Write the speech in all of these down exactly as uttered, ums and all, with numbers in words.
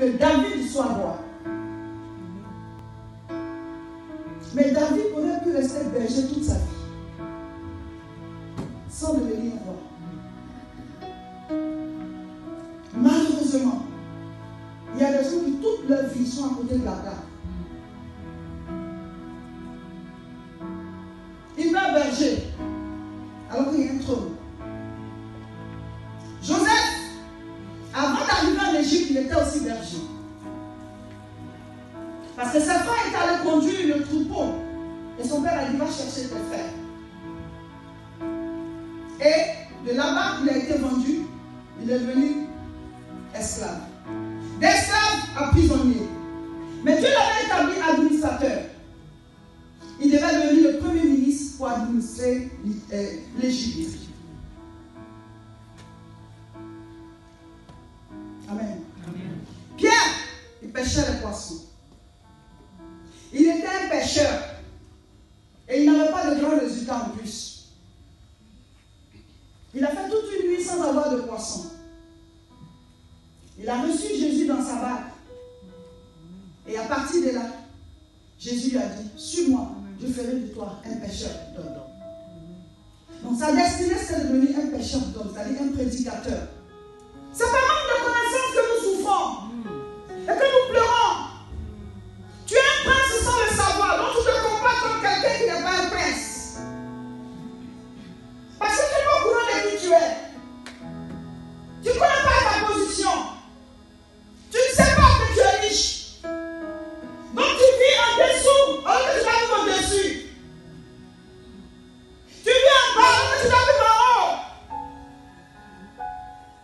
que David soit roi. Mais David aurait pu rester berger toute sa vie, sans devenir roi. Malheureusement, il y a des gens qui toute leur vie sont à côté de la table. Il va berger, alors qu'il y a un trône. Joseph, avant d'arriver en Égypte, il était aussi berger. Parce que sa femme est allée conduire le troupeau. Et son père a dit, va chercher tes frères. Et de là-bas, il a été vendu. Il est devenu esclave. D'esclave à prisonnier. Mais Dieu l'avait établi administrateur. Il devait devenir le premier ministre pour administrer l'Égypte. Amen. Amen. Pierre, il pêchait les poissons. Il était un pêcheur. Et il n'avait pas de grands résultats en plus. Il a fait toute une nuit sans avoir de poisson. Il a reçu Jésus dans sa barque. Et à partir de là, Jésus lui a dit, suis-moi, je ferai de toi un pêcheur d'hommes. Donc sa destinée, c'est de devenir un pêcheur d'hommes, c'est-à-dire un prédicateur. C'est pas manque de connaissances que nous souffrons et que nous pleurons. Tu es un prince sans le savoir, donc tu te comportes comme quelqu'un qui n'est pas un prince. Parce que tu n'es pas au courant de qui tu es. Tu ne connais pas ta position. Tu ne sais pas que tu es riche. Donc tu vis en dessous, alors que tu dois vivre en dessus. Tu vis en bas, alors que tu dois vivre en haut.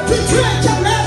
Tu es éternel.